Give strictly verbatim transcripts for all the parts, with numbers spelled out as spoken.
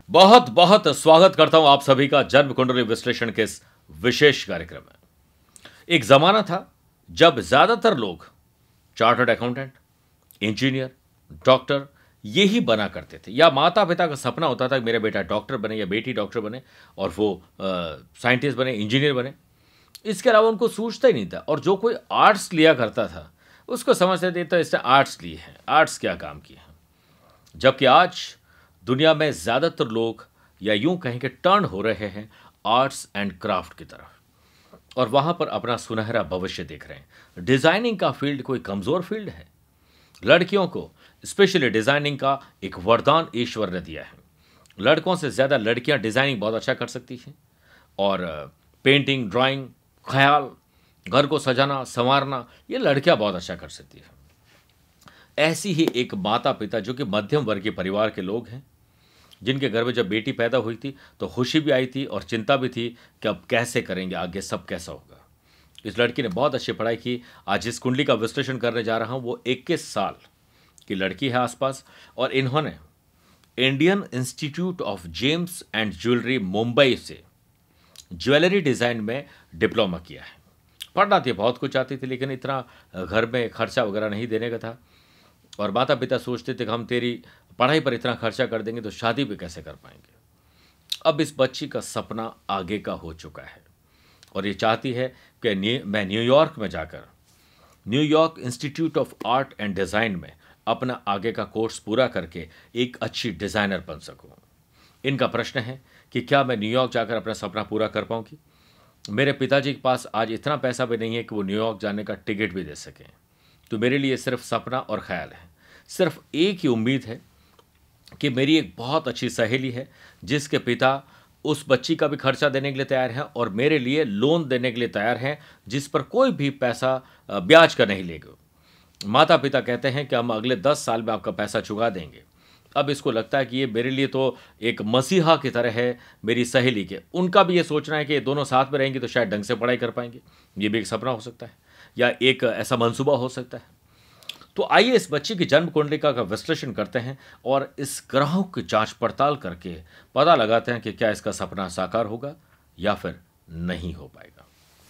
बहुत बहुत स्वागत करता हूं आप सभी का जन्म कुंडली विश्लेषण के इस विशेष कार्यक्रम में। एक जमाना था जब ज्यादातर लोग चार्टर्ड अकाउंटेंट, इंजीनियर, डॉक्टर यही बना करते थे, या माता पिता का सपना होता था कि मेरा बेटा डॉक्टर बने या बेटी डॉक्टर बने और वो साइंटिस्ट बने, इंजीनियर बने। इसके अलावा उनको सोचता ही नहीं था। और जो कोई आर्ट्स लिया करता था उसको समझते थे तो इसने आर्ट्स लिए हैं, आर्ट्स क्या काम किए हैं। जबकि आज दुनिया में ज़्यादातर लोग, या यूं कहें कि टर्न हो रहे हैं आर्ट्स एंड क्राफ्ट की तरफ, और वहां पर अपना सुनहरा भविष्य देख रहे हैं। डिज़ाइनिंग का फील्ड कोई कमज़ोर फील्ड है? लड़कियों को स्पेशली डिज़ाइनिंग का एक वरदान ईश्वर ने दिया है। लड़कों से ज़्यादा लड़कियां डिज़ाइनिंग बहुत अच्छा कर सकती हैं, और पेंटिंग, ड्राइंग, ख्याल, घर को सजाना संवारना, ये लड़कियां बहुत अच्छा कर सकती हैं। ऐसी ही एक माता पिता जो कि मध्यम वर्गीय परिवार के लोग हैं, जिनके घर में जब बेटी पैदा हुई थी तो खुशी भी आई थी और चिंता भी थी कि अब कैसे करेंगे, आगे सब कैसा होगा। इस लड़की ने बहुत अच्छी पढ़ाई की। आज जिस कुंडली का विश्लेषण करने जा रहा हूं वो इक्कीस साल की लड़की है आसपास, और इन्होंने Indian Institute of Gems and Jewellery Mumbai से ज्वेलरी डिज़ाइन में डिप्लोमा किया है। पढ़ना थी, बहुत कुछ आती थी, लेकिन इतना घर में खर्चा वगैरह नहीं देने का था। और माता पिता सोचते थे कि हम तेरी पढ़ाई पर इतना खर्चा कर देंगे तो शादी भी कैसे कर पाएंगे। अब इस बच्ची का सपना आगे का हो चुका है, और ये चाहती है कि न्यू, मैं न्यूयॉर्क में जाकर New York Institute of Art and Design में अपना आगे का कोर्स पूरा करके एक अच्छी डिज़ाइनर बन सकूं। इनका प्रश्न है कि क्या मैं न्यूयॉर्क जाकर अपना सपना पूरा कर पाऊंगी? मेरे पिताजी के पास आज इतना पैसा भी नहीं है कि वो न्यूयॉर्क जाने का टिकट भी दे सकें। तो मेरे लिए सिर्फ सपना और ख्याल है। सिर्फ एक ही उम्मीद है कि मेरी एक बहुत अच्छी सहेली है जिसके पिता उस बच्ची का भी खर्चा देने के लिए तैयार हैं और मेरे लिए लोन देने के लिए तैयार हैं, जिस पर कोई भी पैसा ब्याज का नहीं लेगा। माता पिता कहते हैं कि हम अगले दस साल में आपका पैसा चुका देंगे। अब इसको लगता है कि ये मेरे लिए तो एक मसीहा की तरह है, मेरी सहेली के। उनका भी ये सोचना है कि ये दोनों साथ में रहेंगे तो शायद ढंग से पढ़ाई कर पाएंगे। ये भी एक सपना हो सकता है, या एक ऐसा मंसूबा हो सकता है। तो आइए इस बच्ची की जन्म कुंडलिका का विश्लेषण करते हैं और इस ग्रहों की जांच पड़ताल करके पता लगाते हैं कि क्या इसका सपना साकार होगा या फिर नहीं हो पाएगा।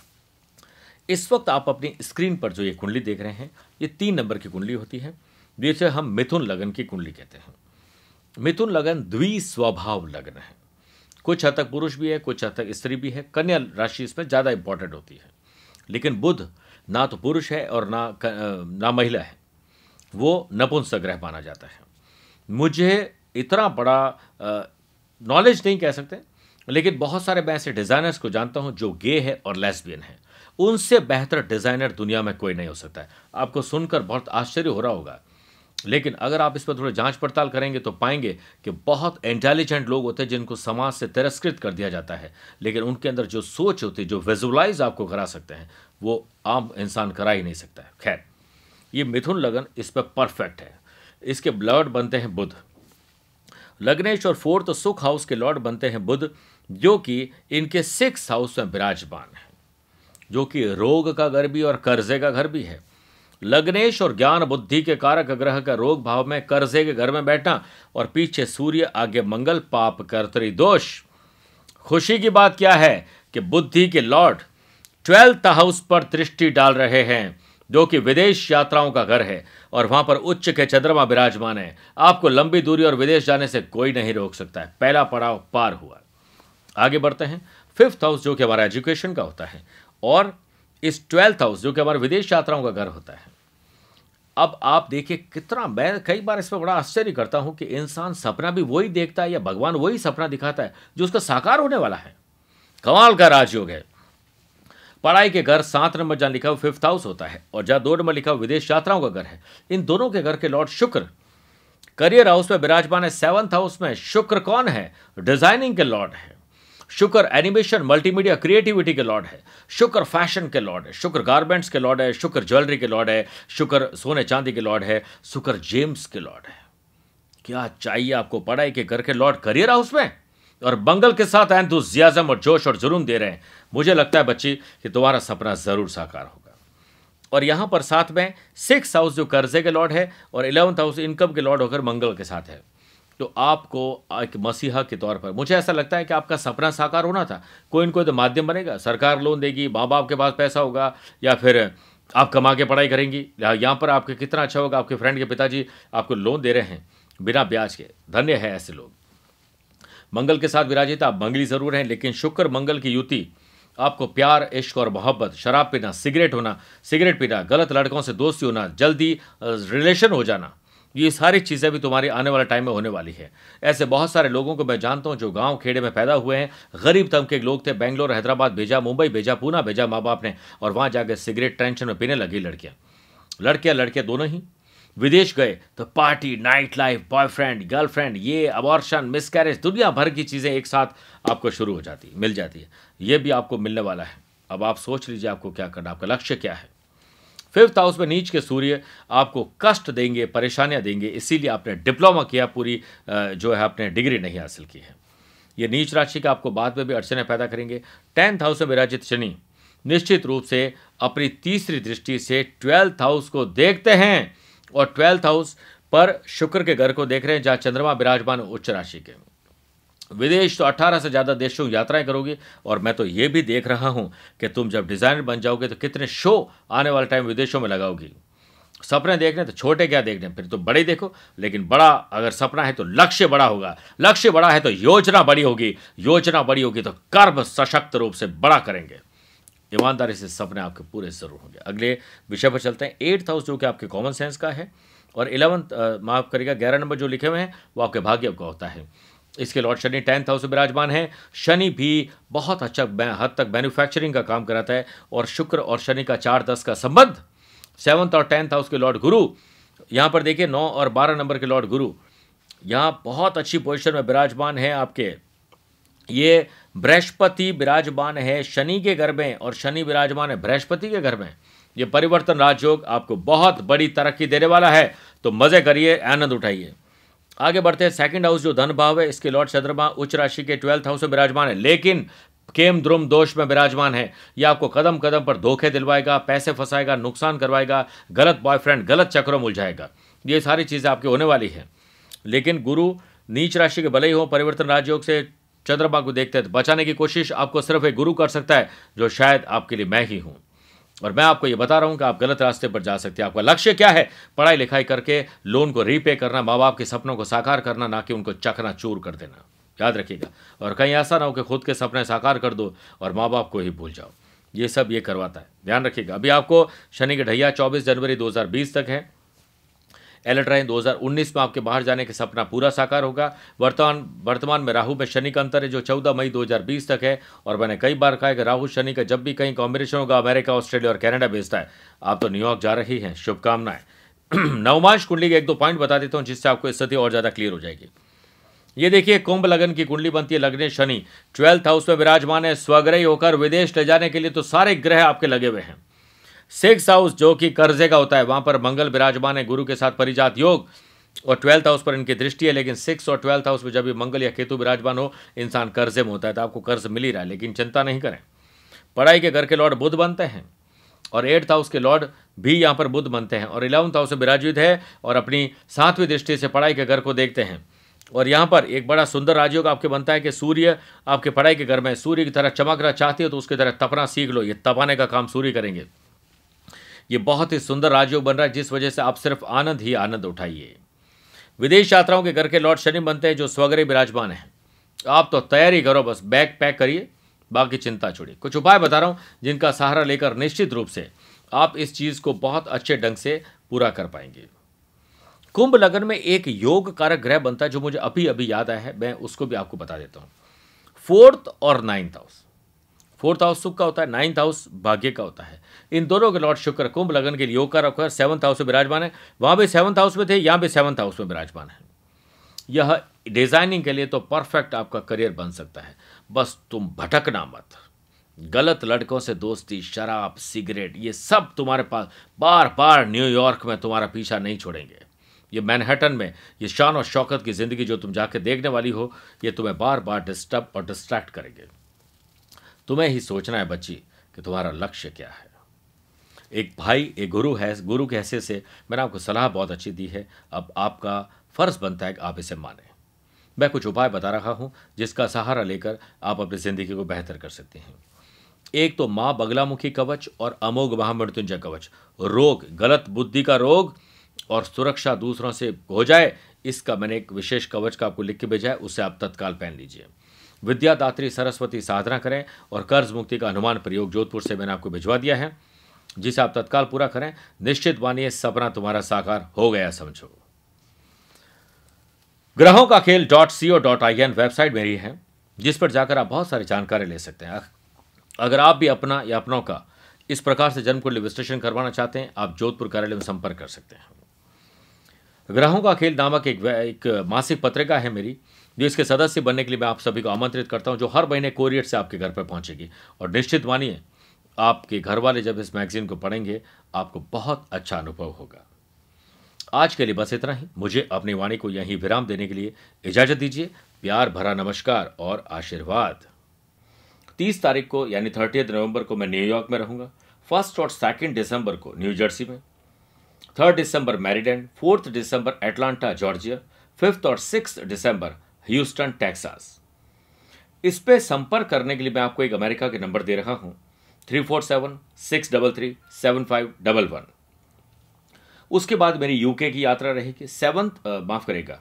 इस वक्त आप अपनी स्क्रीन पर जो ये कुंडली देख रहे हैं, ये तीन नंबर की कुंडली होती है, जिसे हम मिथुन लगन की कुंडली कहते हैं। मिथुन लगन द्विस्वभाव लगन है। कुछ हद तक पुरुष भी है, कुछ हद तक स्त्री भी है। कन्या राशि इसमें ज़्यादा इंपॉर्टेंट होती है, लेकिन बुध ना तो पुरुष है और ना ना महिला है, वो नपुंसक ग्रह माना जाता है। मुझे इतना बड़ा नॉलेज नहीं कह सकते, लेकिन बहुत सारे मैं ऐसे डिज़ाइनर्स को जानता हूं जो गे है और लेस्बियन है। उनसे बेहतर डिज़ाइनर दुनिया में कोई नहीं हो सकता है। आपको सुनकर बहुत आश्चर्य हो रहा होगा, लेकिन अगर आप इस पर थोड़ी जांच पड़ताल करेंगे तो पाएंगे कि बहुत इंटेलिजेंट लोग होते हैं जिनको समाज से तिरस्कृत कर दिया जाता है, लेकिन उनके अंदर जो सोच होती है, जो विजुअलाइज आपको करा सकते हैं, वो आम इंसान करा ही नहीं सकता है। खैर, ये मिथुन लगन इस पर परफेक्ट है। इसके लॉर्ड बनते हैं बुध। लग्नेश और फोर्थ सुख हाउस के लॉर्ड बनते हैं बुध, जो कि इनके सिक्स हाउस में विराजमान है, जो कि रोग का घर भी और कर्जे का घर भी है। लग्नेश और ज्ञान बुद्धि के कारक ग्रह का रोग भाव में कर्जे के घर में बैठना, और पीछे सूर्य, आगे मंगल, पाप कर्तरी दोष। खुशी की बात क्या है कि बुद्धि के लॉर्ड ट्वेल्थ हाउस पर दृष्टि डाल रहे हैं, जो कि विदेश यात्राओं का घर है, और वहां पर उच्च के चंद्रमा विराजमान है। आपको लंबी दूरी और विदेश जाने से कोई नहीं रोक सकता है। पहला पड़ाव पार हुआ। आगे बढ़ते हैं। फिफ्थ हाउस जो कि हमारा एजुकेशन का होता है, और इस ट्वेल्थ हाउस जो कि हमारे विदेश यात्राओं का घर होता है। अब आप देखिए कितना, मैं कई बार इस पर बड़ा आश्चर्य करता हूं कि इंसान सपना भी वही देखता है, या भगवान वही सपना दिखाता है जो उसका साकार होने वाला है। कमाल का राजयोग है। पढ़ाई के घर सात नंबर जहां लिखा हुआ फिफ्थ हाउस होता है, और जहां दो नंबर लिखा हुआ विदेश यात्राओं का घर है। इन दोनों के घर के लॉर्ड शुक्र करियर हाउस में विराजमान है। सेवंथ हाउस में शुक्र कौन है? डिजाइनिंग के लॉर्ड है। शुक्र एनिमेशन, मल्टीमीडिया, क्रिएटिविटी के लॉर्ड है। शुक्र फैशन के लॉर्ड है। शुक्र गारमेंट्स के लॉर्ड है। शुक्र ज्वेलरी के लॉर्ड है। शुक्र सोने चांदी के लॉर्ड है। शुक्र जेम्स के लॉर्ड है। क्या चाहिए आपको? पढ़ाई के घर के लॉर्ड करियर हाउस में, और मंगल के साथ एंथुसियाज्म और जोश और जुनून दे रहे हैं। मुझे लगता है बच्ची कि तुम्हारा सपना जरूर साकार होगा। और यहां पर साथ में सिक्स हाउस जो कर्जे के लॉर्ड है, और इलेवंथ हाउस इनकम के लॉर्ड होकर मंगल के साथ है। तो आपको एक मसीहा के तौर पर मुझे ऐसा लगता है कि आपका सपना साकार होना था। कोई न कोई तो माध्यम बनेगा, सरकार लोन देगी, माँ बाप के पास पैसा होगा, या फिर आप कमा के पढ़ाई करेंगी। या यहाँ पर आपके कितना अच्छा होगा, आपके फ्रेंड के पिताजी आपको लोन दे रहे हैं बिना ब्याज के। धन्य है ऐसे लोग। मंगल के साथ विराजित आप मंगली जरूर हैं, लेकिन शुक्र मंगल की युति आपको प्यार, इश्क और मोहब्बत, शराब पीना, सिगरेट होना सिगरेट पीना, गलत लड़कों से दोस्ती होना, जल्दी रिलेशन हो जाना, ये सारी चीज़ें भी तुम्हारी आने वाले टाइम में होने वाली है। ऐसे बहुत सारे लोगों को मैं जानता हूं जो गांव खेड़े में पैदा हुए हैं, गरीब तबके के लोग थे, बेंगलोर हैदराबाद भेजा, मुंबई भेजा, पूना भेजा माँ बाप ने, और वहां जाकर सिगरेट टेंशन में पीने लगी लड़कियां लड़कियां लड़के दोनों ही। विदेश गए तो party, night life, boyfriend, girlfriend, ये अबॉर्शन, मिसकैरेज, दुनिया भर की चीज़ें एक साथ आपको शुरू हो जाती मिल जाती है। ये भी आपको मिलने वाला है। अब आप सोच लीजिए आपको क्या करना, आपका लक्ष्य क्या है। फिफ्थ हाउस में नीच के सूर्य आपको कष्ट देंगे, परेशानियां देंगे, इसीलिए आपने डिप्लोमा किया, पूरी जो है आपने डिग्री नहीं हासिल की है। ये नीच राशि का आपको बाद में भी अड़चने पैदा करेंगे। टेंथ हाउस में विराजित शनि निश्चित रूप से अपनी तीसरी दृष्टि से ट्वेल्थ हाउस को देखते हैं, और ट्वेल्थ हाउस पर शुक्र के घर को देख रहे हैं जहां चंद्रमा विराजमान उच्च राशि के। विदेश तो अठारह से ज़्यादा देशों की यात्राएं करोगे, और मैं तो ये भी देख रहा हूं कि तुम जब डिज़ाइनर बन जाओगे तो कितने शो आने वाले टाइम विदेशों में लगाओगी। सपने देखने तो छोटे क्या देखने, फिर तो बड़े देखो, लेकिन बड़ा अगर सपना है तो लक्ष्य बड़ा होगा, लक्ष्य बड़ा है तो योजना बड़ी होगी, योजना बड़ी होगी तो कर्म सशक्त रूप से बड़ा करेंगे। ईमानदारी से सपने आपके पूरे जरूर होंगे। अगले विषय पर चलते हैं। एट्थ हाउस जो कि आपके कॉमन सेंस का है, और इलेवंथ माफ करिएगा ग्यारह नंबर जो लिखे हुए हैं वो आपके भाग्य का होता है। इसके लॉर्ड शनि टेंथ हाउस में विराजमान है। शनि भी बहुत अच्छा हद तक मैन्युफैक्चरिंग का काम कराता है, और शुक्र और शनि का चार दस का संबंध। सेवंथ और टेंथ हाउस के लॉर्ड गुरु, यहाँ पर देखिए नौ और बारह नंबर के लॉर्ड गुरु यहाँ बहुत अच्छी पोजीशन में विराजमान है आपके। ये बृहस्पति विराजमान है शनि के घर में, और शनि विराजमान है बृहस्पति के घर में। ये परिवर्तन राजयोग आपको बहुत बड़ी तरक्की देने वाला है, तो मजे करिए, आनंद उठाइए। आगे बढ़ते हैं। सेकंड हाउस जो धन भाव है, इसके लॉर्ड चंद्रमा उच्च राशि के ट्वेल्थ हाउस में विराजमान है, लेकिन केम द्रुम दोष में विराजमान है। यह आपको कदम कदम पर धोखे दिलवाएगा, पैसे फंसाएगा, नुकसान करवाएगा, गलत बॉयफ्रेंड, गलत चक्रों में उलझाएगा। ये सारी चीज़ें आपकी होने वाली है। लेकिन गुरु नीच राशि के भले ही हो, परिवर्तन राजयोग से चंद्रमा को देखते हैं, तो बचाने की कोशिश आपको सिर्फ एक गुरु कर सकता है, जो शायद आपके लिए मैं ही हूं। और मैं आपको ये बता रहा हूं कि आप गलत रास्ते पर जा सकते हैं। आपका लक्ष्य क्या है? पढ़ाई लिखाई करके लोन को रीपे करना, माँ बाप के सपनों को साकार करना, ना कि उनको चकनाचूर कर देना। याद रखिएगा। और कहीं ऐसा ना हो कि खुद के सपने साकार कर दो और माँ बाप को ही भूल जाओ। ये सब ये करवाता है, ध्यान रखिएगा। अभी आपको शनि के ढैया चौबीस जनवरी दो हज़ार बीस तक है। अलर्ट रहें, दो हज़ार उन्नीस में आपके बाहर जाने का सपना पूरा साकार होगा। वर्तमान वर्तमान में राहु में शनि का अंतर है जो चौदह मई दो हज़ार बीस तक है। और मैंने कई बार कहा है कि राहु शनि का जब भी कहीं कॉम्बिनेशन होगा, अमेरिका, ऑस्ट्रेलिया और कनाडा भेजता है। आप तो न्यूयॉर्क जा रही हैं, शुभकामनाएं। नवमांश कुंडली के एक दो पॉइंट बता देता हूं जिससे आपको स्थिति और ज्यादा क्लियर हो जाएगी। ये देखिए, कुंभ लगन की कुंडली बनती है, लगने शनि ट्वेल्थ हाउस में विराजमान है। स्वग्रही होकर विदेश ले जाने के लिए तो सारे ग्रह आपके लगे हुए हैं। सिक्स हाउस जो कि कर्जे का होता है, वहां पर मंगल विराजमान है, गुरु के साथ परिजात योग, और ट्वेल्थ हाउस पर इनकी दृष्टि है। लेकिन सिक्स और ट्वेल्थ हाउस में जब भी मंगल या केतु विराजमान हो, इंसान कर्जे में होता है। तो आपको कर्ज मिल ही रहा है, लेकिन चिंता नहीं करें। पढ़ाई के घर के लॉर्ड बुध बनते हैं, और एट्थ हाउस के लॉर्ड भी यहाँ पर बुध बनते हैं, और इलेवंथ हाउस में विराजित है, और अपनी सातवीं दृष्टि से पढ़ाई के घर को देखते हैं। और यहाँ पर एक बड़ा सुंदर राजयोग आपके बनता है कि सूर्य आपके पढ़ाई के घर में, सूर्य की तरह चमकना चाहती हो तो उसकी तरह तपना सीख लो। ये तपाने का काम सूर्य करेंगे। ये बहुत ही सुंदर राजयोग बन रहा है, जिस वजह से आप सिर्फ आनंद ही आनंद उठाइए। विदेश यात्राओं के घर के लॉर्ड शनि बनते हैं जो स्वग्रही विराजमान है। आप तो तैयारी करो, बस बैग पैक करिए, बाकी चिंता छोड़िए। कुछ उपाय बता रहा हूं जिनका सहारा लेकर निश्चित रूप से आप इस चीज को बहुत अच्छे ढंग से पूरा कर पाएंगे। कुंभ लगन में एक योग कारक ग्रह बनता है जो मुझे अभी अभी याद आया है, मैं उसको भी आपको बता देता हूं। फोर्थ और नाइन्थ हाउस, फोर्थ हाउस सुख का होता है, नाइन्थ हाउस भाग्य का होता है। इन दोनों के लॉर्ड शुक्र कुंभ लगन के लिए योग कारक होकर सेवंथ हाउस में विराजमान है। वहां भी सेवंथ हाउस में थे, यहां भी सेवंथ हाउस में विराजमान है। यह डिजाइनिंग के लिए तो परफेक्ट आपका करियर बन सकता है, बस तुम भटकना मत। गलत लड़कों से दोस्ती, शराब, सिगरेट, ये सब तुम्हारे पास बार बार न्यूयॉर्क में तुम्हारा पीछा नहीं छोड़ेंगे। ये मैनहट्टन में ये शान और शौकत की जिंदगी जो तुम जाके देखने वाली हो, ये तुम्हें बार बार डिस्टर्ब और डिस्ट्रैक्ट करेंगे। तुम्हें ही सोचना है बच्ची कि तुम्हारा लक्ष्य क्या है। एक भाई, एक गुरु है, गुरु के हैसियत से मैंने आपको सलाह बहुत अच्छी दी है। अब आपका फर्ज बनता है कि आप इसे माने। मैं कुछ उपाय बता रहा हूं जिसका सहारा लेकर आप अपनी जिंदगी को बेहतर कर सकते हैं। एक तो मां बगलामुखी कवच और अमोघ महामृत्युंजय कवच, रोग, गलत बुद्धि का रोग और सुरक्षा दूसरों से हो जाए, इसका मैंने एक विशेष कवच का आपको लिख के भेजा है, उसे आप तत्काल पहन लीजिए। विद्यादात्री सरस्वती साधना करें और कर्ज मुक्ति का हनुमान प्रयोग जोधपुर से मैंने आपको भिजवा दिया है, जिसे आप तत्काल पूरा करें। निश्चित मानिए सपना तुम्हारा साकार हो गया समझो। ग्रहों का खेल dot C O dot I N website मेरी है, जिस पर जाकर आप बहुत सारी जानकारी ले सकते हैं। अगर आप भी अपना या अपनों का इस प्रकार से जन्म कुंडली विश्लेषण करवाना चाहते हैं, आप जोधपुर कार्यालय में संपर्क कर सकते हैं। ग्रहों का खेल नामक एक, एक मासिक पत्रिका है मेरी, जो इसके सदस्य बनने के लिए मैं आप सभी को आमंत्रित करता हूं, जो हर महीने कोरियर से आपके घर पर पहुंचेगी। और निश्चित मानिए आपके घर वाले जब इस मैगजीन को पढ़ेंगे आपको बहुत अच्छा अनुभव होगा। आज के लिए बस इतना ही। मुझे अपनी वाणी को यहीं विराम देने के लिए इजाजत दीजिए। प्यार भरा नमस्कार और आशीर्वाद। तीस तारीख को यानी थर्टियथ नवंबर को मैं न्यूयॉर्क में रहूंगा। फर्स्ट और सेकंड दिसंबर को न्यू जर्सी में, थर्ड दिसंबर मैरीलैंड, फोर्थ दिसंबर एटलांटा जॉर्जिया, फिफ्थ और सिक्स दिसंबर ह्यूस्टन टेक्सास। इस पे संपर्क करने के लिए मैं आपको एक अमेरिका के नंबर दे रहा हूं, three four seven six double three seven five double one. उसके बाद मेरी यूके की यात्रा रहेगी। सेवंथ माफ करेगा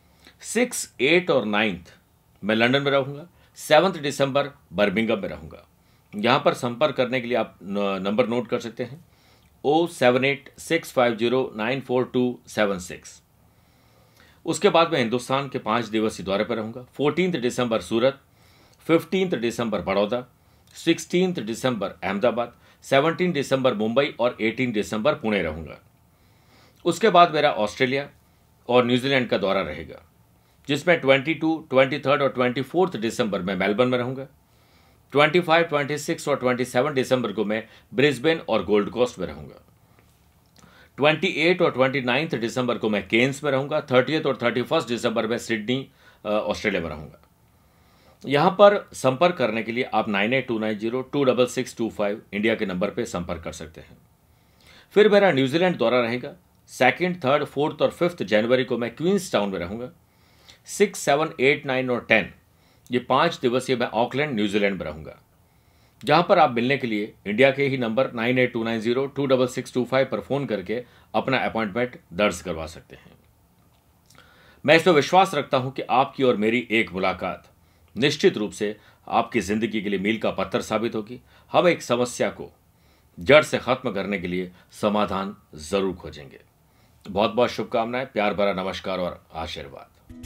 सिक्स एट और नाइन्थ मैं लंदन में रहूंगा। सेवंथ दिसंबर बर्मिंघम में रहूंगा। यहां पर संपर्क करने के लिए आप नंबर नोट कर सकते हैं, O seven eight six five zero nine four two seven six. उसके बाद मैं हिंदुस्तान के पांच दिवसीय दौरे पर रहूंगा। फोर्टींथ दिसंबर सूरत, फिफ्टींथ दिसंबर बड़ौदा, सिक्सटींथ दिसंबर अहमदाबाद, सेवनटीन दिसंबर मुंबई और एटीन दिसंबर पुणे रहूंगा। उसके बाद मेरा ऑस्ट्रेलिया और न्यूजीलैंड का दौरा रहेगा, जिसमें ट्वेंटी टू, ट्वेंटी थर्ड और ट्वेंटी फोर्थ दिसंबर में मेलबर्न में रहूंगा। ट्वेंटी फाइव, ट्वेंटी सिक्स और ट्वेंटी सेवन दिसंबर को मैं ब्रिस्बेन और गोल्ड कोस्ट में रहूंगा। ट्वेंटी एट और ट्वेंटी नाइन्थ दिसंबर को मैं केन्स में रहूंगा। थर्टियथ और थर्टी फर्स्ट दिसंबर में सिडनी ऑस्ट्रेलिया में रहूंगा। यहां पर संपर्क करने के लिए आप nine eight two nine zero two double six two five India के नंबर पर संपर्क कर सकते हैं। फिर मेरा न्यूजीलैंड दौरा रहेगा। सेकेंड, थर्ड, फोर्थ और फिफ्थ जनवरी को मैं क्वींस टाउन में रहूंगा। सिक्स, सेवन, एट, नाइन और टेन ये पांच दिवसीय मैं ऑकलैंड न्यूजीलैंड में रहूंगा, जहां पर आप मिलने के लिए इंडिया के ही number nine eight two nine zero two double six two five पर फोन करके अपना अपॉइंटमेंट दर्ज करवा सकते हैं। मैं इस पर विश्वास रखता हूं कि आपकी और मेरी एक मुलाकात निश्चित रूप से आपकी जिंदगी के लिए मील का पत्थर साबित होगी। हम एक समस्या को जड़ से खत्म करने के लिए समाधान जरूर खोजेंगे। बहुत बहुत शुभकामनाएं, प्यार भरा नमस्कार और आशीर्वाद।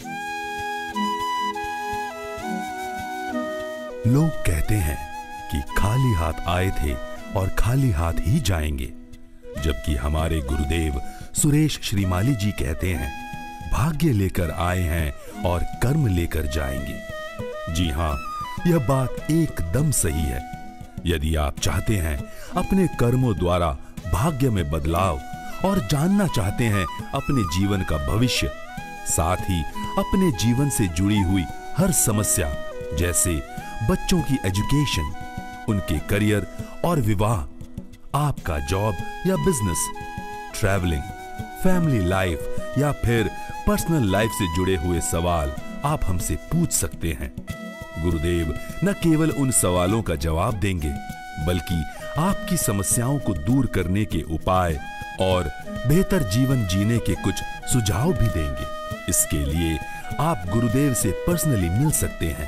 लोग कहते हैं कि खाली हाथ आए थे और खाली हाथ ही जाएंगे, जबकि हमारे गुरुदेव सुरेश श्रीमाली जी कहते हैं भाग्य लेकर आए हैं और कर्म लेकर जाएंगे। जी हां, यह बात एकदम सही है। यदि आप चाहते हैं अपने कर्मों द्वारा भाग्य में बदलाव और जानना चाहते हैं अपने जीवन का भविष्य, साथ ही अपने जीवन से जुड़ी हुई हर समस्या जैसे बच्चों की एजुकेशन, उनके करियर और विवाह, आपका जॉब या बिजनेस, ट्रैवलिंग, फैमिली लाइफ या फिर पर्सनल लाइफ से जुड़े हुए सवाल आप हमसे पूछ सकते हैं। गुरुदेव न केवल उन सवालों का जवाब देंगे, बल्कि आपकी समस्याओं को दूर करने के उपाय और बेहतर जीवन जीने के कुछ सुझाव भी देंगे। इसके लिए आप गुरुदेव से पर्सनली मिल सकते हैं।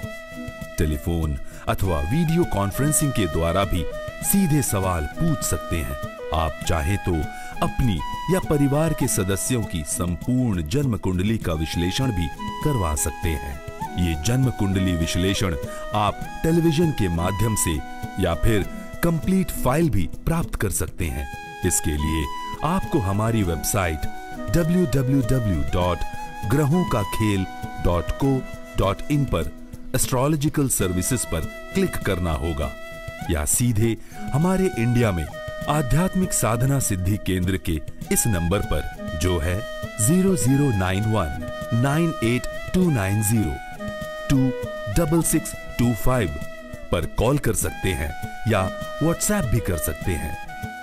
टेलीफोन अथवा वीडियो कॉन्फ्रेंसिंग के द्वारा भी सीधे सवाल पूछ सकते हैं। आप चाहे तो अपनी या परिवार के सदस्यों की संपूर्ण जन्म कुंडली का विश्लेषण भी करवा सकते हैं। ये जन्म कुंडली विश्लेषण आप टेलीविजन के माध्यम से या फिर कंप्लीट फाइल भी प्राप्त कर सकते हैं। इसके लिए आपको हमारी website W W W dot ग्रहों का खेल डॉट को डॉट इन पर एस्ट्रोलॉजिकल सर्विसेज पर क्लिक करना होगा, या सीधे हमारे इंडिया में आध्यात्मिक साधना सिद्धि केंद्र के इस नंबर पर, जो है zero zero nine one nine eight two nine zero two double six two five पर कॉल कर सकते हैं या व्हाट्सएप भी कर सकते हैं।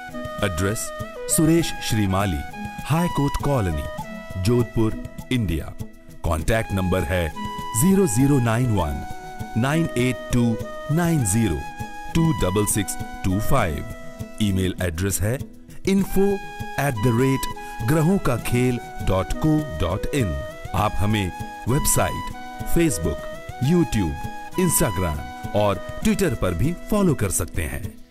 Address Suresh Shrimali, high court colony, Jodhpur, India. Contact number है zero zero nine one nine eight two nine zero two double six two five. Email address है इन्फो एट द रेट ग्रहों का खेल डॉट को डॉट इन। आप हमें website, Facebook, YouTube, Instagram और Twitter पर भी फॉलो कर सकते हैं।